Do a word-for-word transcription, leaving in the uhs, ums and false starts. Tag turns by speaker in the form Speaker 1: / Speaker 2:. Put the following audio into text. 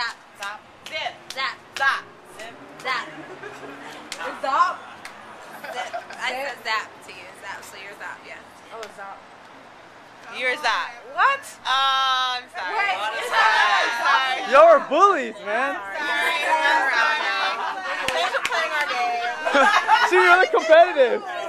Speaker 1: Zap.
Speaker 2: Zap. Zip.
Speaker 1: Zap.
Speaker 2: Zap. Zip.
Speaker 1: Zap.
Speaker 3: Zop.
Speaker 1: Zip. I said zap to you. Zap. So you're zap. Yeah.
Speaker 3: Oh, zop.
Speaker 2: You're Zap. What? Oh, I'm sorry.
Speaker 3: Wait,
Speaker 2: I'm
Speaker 3: it's
Speaker 2: sorry. I'm sorry.
Speaker 4: Y'all are bullies, man.
Speaker 2: Sorry. We're around now. Thanks for playing our game.
Speaker 4: She's really competitive.